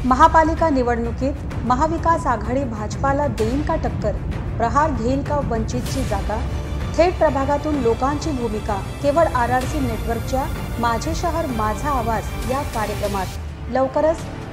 महापालिका निवडणुकीत महाविकास आघाडी भाजपाला देईल का टक्कर? प्रहार घेईल का वंचितची जागा? थेट प्रभागातून लोकांची भूमिका केवळ RRC नेटवर्कच्या माझे शहर माझा आवाज या कार्यक्रमात लवकरच